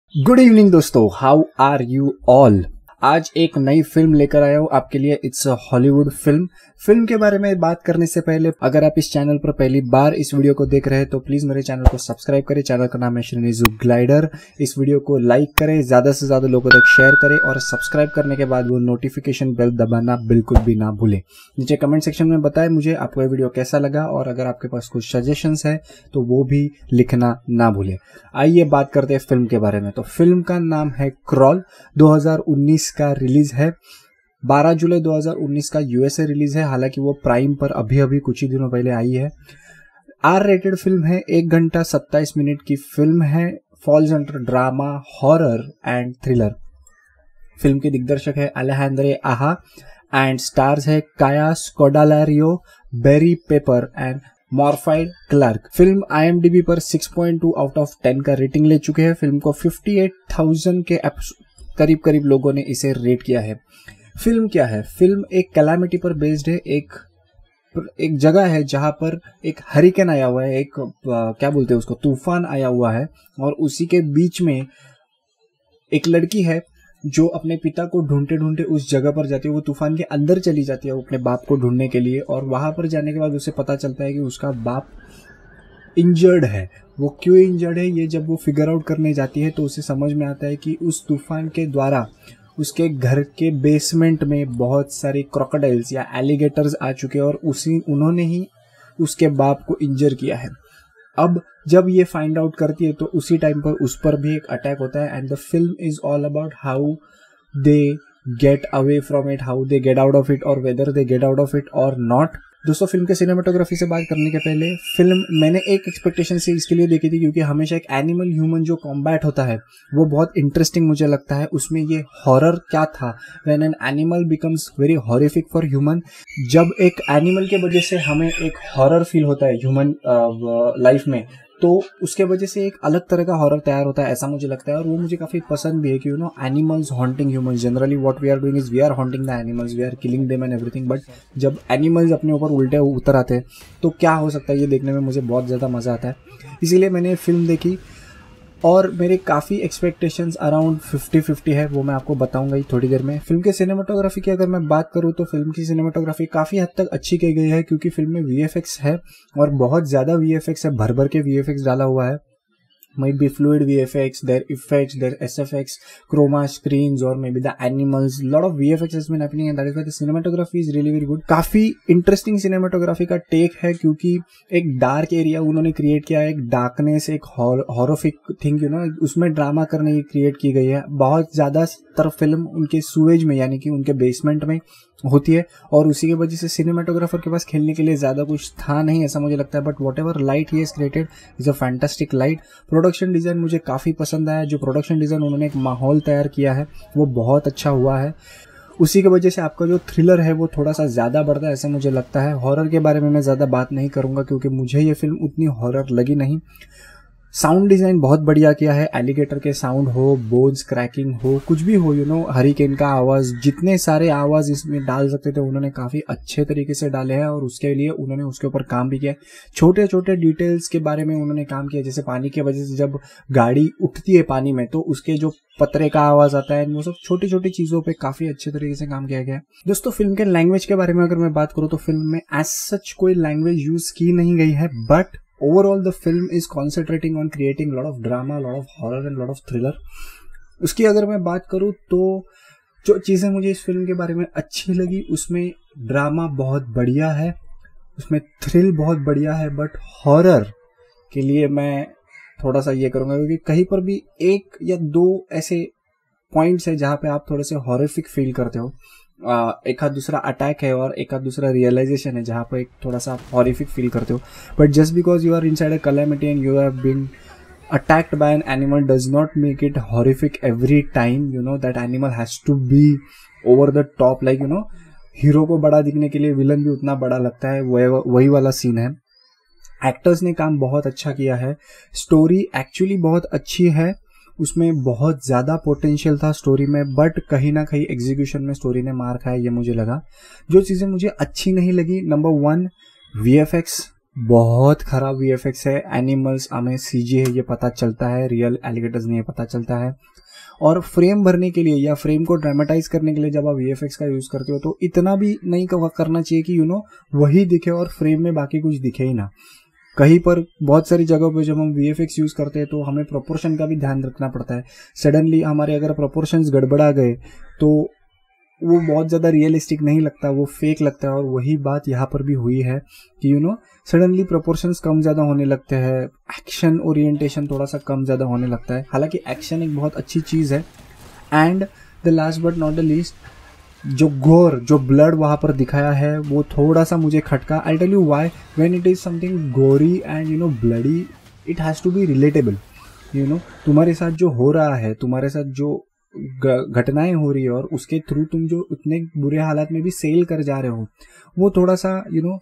Good evening दोस्तों, how are you all. आज एक नई फिल्म लेकर आया हूँ आपके लिए। इट्स अ हॉलीवुड फिल्म के बारे में बात करने से पहले अगर आप इस चैनल पर पहली बार इस वीडियो को देख रहे हैं तो प्लीज मेरे चैनल को सब्सक्राइब करें। चैनल का नाम है श्रीनिजु ग्लाइडर। इस वीडियो को लाइक करें, ज्यादा से ज्यादा लोगों तक शेयर करें और सब्सक्राइब करने के बाद वो नोटिफिकेशन बेल दबाना बिल्कुल भी ना भूलें। नीचे कमेंट सेक्शन में बताएं मुझे आपको ये वीडियो कैसा लगा और अगर आपके पास कुछ सजेशंस है तो वो भी लिखना ना भूलें। आइए बात करते हैं फिल्म के बारे में। तो फिल्म का नाम है क्रॉल, 2019 का रिलीज है। 12 जुलाई 2019 का यूएसए रिलीज है। हालांकि वो प्राइम पर अभी कुछ ही दिनों पहले आई है। आर रेटेड फिल्म है। 1 घंटा 27 मिनट की फिल्म है। Falls under drama, horror and thriller. Film के दिग्दर्शक है अलेहांद्रे आहा एंड स्टार्स है Kaya Scodelario, Barry Pepper and Morfydd Clark. Film IMDb पर 6.2 आउट ऑफ 10 का रेटिंग ले चुके हैं। फिल्म को 58,000 के करीब लोगों ने इसे रेट किया है। फिल्म क्या है? फिल्म एक कैलामिटी पर बेस्ड है। एक जगह है जहां पर एक हरिकेन आया हुआ है, एक क्या बोलते हैं उसको, तूफान आया हुआ है और उसी के बीच में एक लड़की है जो अपने पिता को ढूंढते ढूंढते उस जगह पर जाती है। वो तूफान के अंदर चली जाती है वो अपने बाप को ढूंढने के लिए और वहां पर जाने के बाद उसे पता चलता है कि उसका बाप इंजर्ड है। वो क्यों इंजर्ड है ये जब वो फिगर आउट करने जाती है तो उसे समझ में आता है कि उस तूफान के द्वारा उसके घर के बेसमेंट में बहुत सारे क्रोकोडाइल्स या एलिगेटर्स आ चुके हैं और उन्होंने ही उसके बाप को इंजर किया है। अब जब ये फाइंड आउट करती है तो उसी टाइम पर उस पर भी एक अटैक होता है and the film is all about how they get away from it, how they get out of it और whether they get out of it और नॉट। दोस्तों, फिल्म के सिनेमाटोग्राफी से बात करने के पहले, फिल्म मैंने एक एक्सपेक्टेशन से इसके लिए देखी थी क्योंकि हमेशा एक एनिमल ह्यूमन जो कॉम्बैट होता है वो बहुत इंटरेस्टिंग मुझे लगता है। उसमें ये हॉरर क्या था, when an animal becomes very horrific for human. जब एक एनिमल के वजह से हमें एक हॉरर फील होता है ह्यूमन लाइफ में तो उसके वजह से एक अलग तरह का हॉरर तैयार होता है, ऐसा मुझे लगता है। और वो मुझे काफी पसंद भी है कि animals haunting humans. Generally what we are doing is we are haunting the animals, we are killing them and everything. But जब एनिमल्स अपने ऊपर उल्टे उतर आते हैं तो क्या हो सकता है, ये देखने में मुझे बहुत ज़्यादा मज़ा आता है। इसीलिए मैंने फिल्म देखी और मेरे काफ़ी एक्सपेक्टेशंस अराउंड 50-50 है, वो मैं आपको बताऊंगा ही थोड़ी देर में। फिल्म के सिनेमाटोग्राफी की अगर मैं बात करूँ तो फिल्म की सिनेमाटोग्राफी काफ़ी हद तक अच्छी की गई है क्योंकि फिल्म में VFX है और बहुत ज़्यादा VFX है, भर भर के VFX डाला हुआ है। might be fluid VFX, their effects, their SFX, chroma screens or maybe the animals. Lot of VFX has been happening and that is why the cinematography is really very good. काफी interesting cinematography का take है क्योंकि एक dark area उन्होंने create किया है, एक darkness, एक हॉररिफिक थिंग उसमें ड्रामा करने की क्रिएट की गई है। बहुत ज्यादा तर फिल्म उनके सूएज में यानी कि उनके बेसमेंट में होती है और उसी की वजह से सिनेमाटोग्राफर के पास खेलने के लिए ज्यादा कुछ था नहीं, ऐसा मुझे लगता है। But whatever light he has created is a fantastic light. Production design मुझे काफी पसंद आया। जो प्रोडक्शन डिजाइन उन्होंने एक माहौल तैयार किया है वो बहुत अच्छा हुआ है। उसी की वजह से आपका जो थ्रिलर है वो थोड़ा सा ज्यादा बढ़ता है, ऐसा मुझे लगता है। हॉरर के बारे में मैं ज्यादा बात नहीं करूंगा क्योंकि मुझे ये फिल्म उतनी हॉरर लगी नहीं। साउंड डिजाइन बहुत बढ़िया किया है। एलिगेटर के साउंड हो, बोन्स क्रैकिंग हो, कुछ भी हो, हरिकेन का आवाज, जितने सारे आवाज इसमें डाल सकते थे उन्होंने काफी अच्छे तरीके से डाले हैं और उसके लिए उन्होंने उसके ऊपर काम भी किया। छोटे छोटे डिटेल्स के बारे में उन्होंने काम किया, जैसे पानी की वजह से जब गाड़ी उठती है पानी में तो उसके जो पतरे का आवाज आता है, वो सब छोटी छोटी चीजों पे काफी अच्छे तरीके से काम किया गया है। दोस्तों, फिल्म के लैंग्वेज के बारे में अगर मैं बात करूँ तो फिल्म में एज सच कोई लैंग्वेज यूज की नहीं गई है, but overall the film is concentrating on creating lot of drama, lot of horror and lot of thriller. उसकी अगर मैं बात करूँ तो जो चीज़ें मुझे इस फिल्म के बारे में अच्छी लगी, उसमें ड्रामा बहुत बढ़िया है, उसमें थ्रिल बहुत बढ़िया है, बट हॉरर के लिए मैं थोड़ा सा ये करूँगा क्योंकि कहीं पर भी 1 या 2 ऐसे पॉइंट्स है जहाँ पे आप थोड़े से हॉरिफिक फील करते हो। एक आध दूसरा अटैक है और एक आध दूसरा रियलाइजेशन है जहाँ पर एक थोड़ा सा आप हॉरिफिक फील करते हो। But just because you are inside a calamity and you have been attacked by an animal does not make it horrific every time. That animal has to be over the top, like hero को बड़ा दिखने के लिए villain भी उतना बड़ा लगता है, वही वाला सीन है। एक्टर्स ने काम बहुत अच्छा किया है। स्टोरी एक्चुअली बहुत अच्छी है, उसमें बहुत ज़्यादा पोटेंशियल था स्टोरी में, बट कहीं ना कहीं एग्जीक्यूशन में स्टोरी ने मार खाया, ये मुझे लगा। जो चीज़ें मुझे अच्छी नहीं लगी, नंबर 1 VFX बहुत खराब वीएफएक्स है। एनिमल्स हमें सीजी है ये पता चलता है, रियल एलिगेटर्स नहीं पता चलता है। और फ्रेम भरने के लिए या फ्रेम को ड्रामेटाइज करने के लिए जब आप वीएफएक्स का यूज करते हो तो इतना भी नहीं करना चाहिए कि वही दिखे और फ्रेम में बाकी कुछ दिखे ही ना। कहीं पर बहुत सारी जगहों पे जब हम वीएफएक्स यूज करते हैं तो हमें प्रोपोर्शन का भी ध्यान रखना पड़ता है। सडनली हमारे अगर प्रोपोर्शंस गड़बड़ा गए तो वो बहुत ज़्यादा रियलिस्टिक नहीं लगता, वो फेक लगता है। और वही बात यहाँ पर भी हुई है कि सडनली प्रोपोर्शंस कम ज़्यादा होने लगते हैं, एक्शन ओरिएंटेशन थोड़ा सा कम ज़्यादा होने लगता है। हालांकि एक्शन एक बहुत अच्छी चीज़ है। And the last but not the least, जो ब्लड वहाँ पर दिखाया है वो थोड़ा सा मुझे खटका। I tell you why, when it is something gory and bloody, it has to be relatable. तुम्हारे साथ जो हो रहा है, तुम्हारे साथ जो घटनाएं हो रही है और उसके थ्रू तुम जो उतने बुरे हालात में भी सेल कर जा रहे हो, वो थोड़ा सा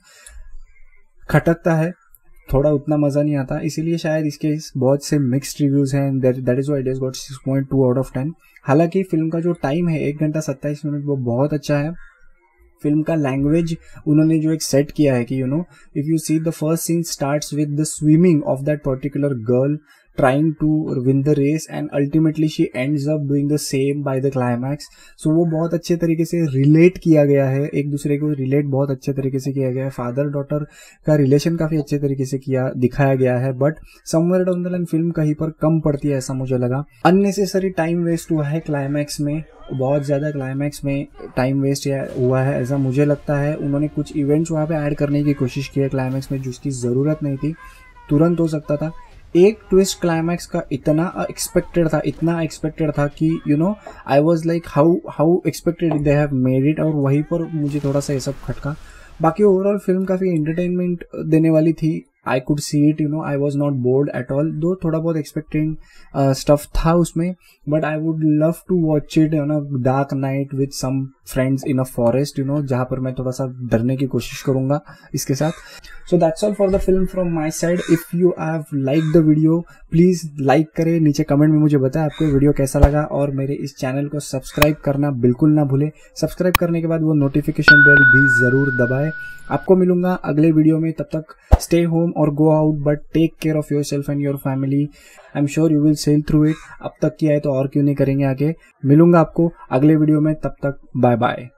खटकता है, थोड़ा उतना मजा नहीं आता। इसीलिए शायद इसके बहुत से मिक्स्ड रिव्यूज हैं। That is why it has got 6.2 out of 10। हालांकि फिल्म का जो टाइम है 1 घंटा 27 मिनट, वो बहुत अच्छा है। फिल्म का लैंग्वेज उन्होंने जो एक सेट किया है कि if you see the first scene starts with the swimming of that particular girl trying to win the race and ultimately she ends up doing the same by the climax। so वो बहुत अच्छे तरीके से relate किया गया है, एक दूसरे को रिलेट बहुत अच्छे तरीके से किया गया है। फादर डॉटर का रिलेशन काफी अच्छे तरीके से दिखाया गया है। But somewhere down the line film कहीं पर कम पड़ती है ऐसा मुझे लगा। अननेसेसरी टाइम वेस्ट हुआ है क्लाइमैक्स में, बहुत ज़्यादा क्लाइमैक्स में टाइम वेस्ट हुआ है ऐसा मुझे लगता है। उन्होंने कुछ इवेंट्स वहाँ पे ऐड करने की कोशिश की है क्लाइमैक्स में जिसकी ज़रूरत नहीं थी, तुरंत हो सकता था। एक ट्विस्ट क्लाइमैक्स का इतना एक्सपेक्टेड था कि I was like how expected they have made it, और वहीं पर मुझे थोड़ा सा ये सब खटका। बाकी ओवरऑल फिल्म काफ़ी एंटरटेनमेंट देने वाली थी। I could see it, I was not bored at all, though थोड़ा बहुत एक्सपेक्टिंग स्टफ था उसमें। But I would love to watch it dark night with some friends in a forest, जहाँ पर मैं थोड़ा सा डरने की कोशिश करूंगा इसके साथ। So that's all for the film from my side. If you have like the video please like करें, नीचे कमेंट में मुझे बताएं आपको वीडियो कैसा लगा। और मेरे इस चैनल को सब्सक्राइब करना बिल्कुल ना भूलें। सब्सक्राइब करने के बाद वो नोटिफिकेशन बेल भी जरूर दबाएं। आपको मिलूंगा अगले वीडियो में, तब तक स्टे होम और go out but take care of yourself and your family. I am sure you will sail through it. अब तक किया है तो और क्यों नहीं करेंगे आगे। मिलूंगा आपको अगले वीडियो में, तब तक बाय बाय।